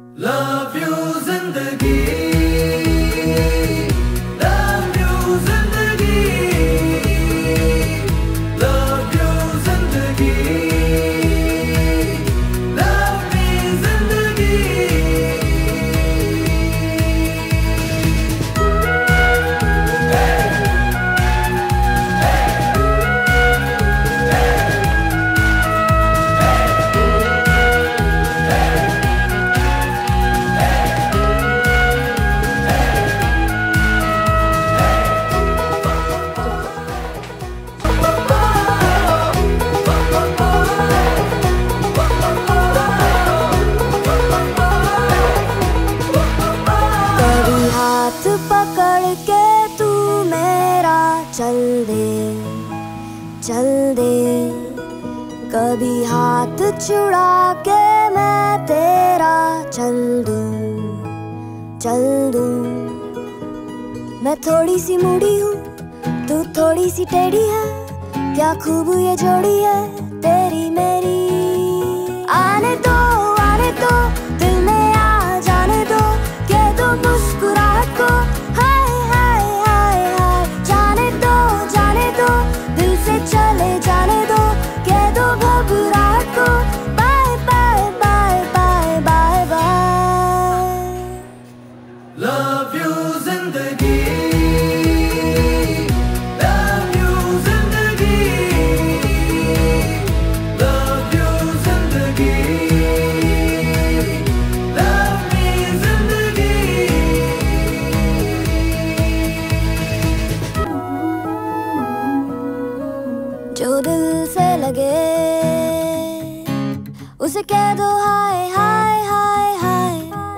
Love you जिंदगी, love you जिंदगी, love you जिंदगी, love me जिंदगी। पकड़ के तू मेरा चल दे, कभी हाथ छुड़ा के मैं तेरा चल दूं। मैं थोड़ी सी मूडी हूँ, तू थोड़ी सी टेढ़ी है, क्या खूब ये जोड़ी है तेरी मेरी। आने दो दिल में आ जाने दो, कह दो मुस्कुराहट को हाय हाय हाय हाय। जाने दो दिल से चले जाने दो, कह दो घबराहट को bye bye bye bye bye bye. Love you जिंदगी, love you जिंदगी, love you जिंदगी, love me जिंदगी। जो दिल से लगे उसे कह दो हाय हाय हाय हाय,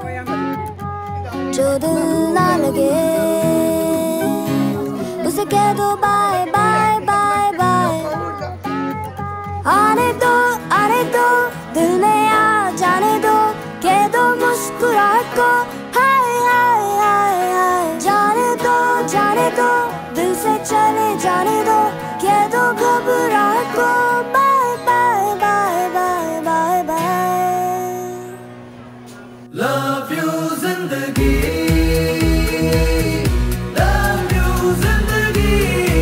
जो दिल ना लगे उसे कह दो बाय बाय बाय बाय। आने दो दिल में आ जाने दो, कह दो मुस्कुराहट को हाय हाय हाय हाय। जाने दो दिल से चले जाने दो, कह दो घबराहट को bye bye bye bye bye bye. Love you जिंदगी, love you जिंदगी,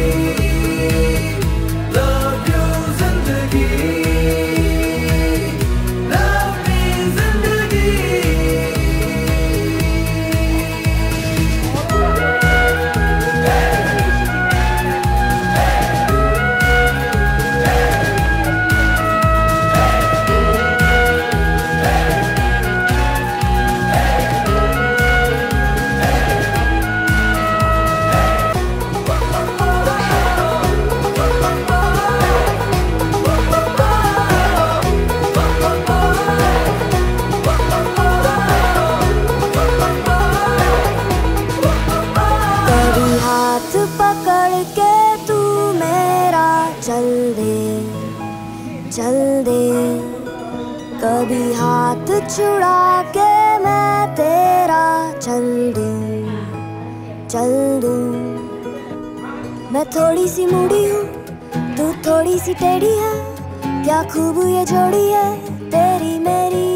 love you जिंदगी, love me जिंदगी। कभी हाथ पकड़ के तू मेरा चल दे, कभी हाथ छुड़ा के मैं तेरा चल दूं। मैं थोड़ी सी मूडी हूँ, तू थोड़ी सी टेढ़ी है, क्या खूब ये जोड़ी है तेरी मेरी।